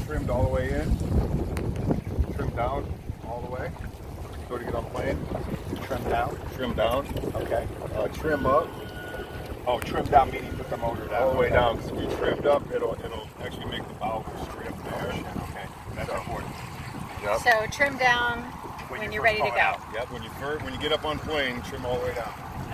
trimmed all the way in. Trimmed down all the way. Go to get on plane. Trim down? Trim down. Okay. Trim up. Oh, trim down meaning put the motor down. All the way down. Because if you trimmed up, it'll actually make the bow go straight up there. Okay, that's important. Yep. So trim down when you're ready to go. Yep. When you get up on plane, trim all the way down.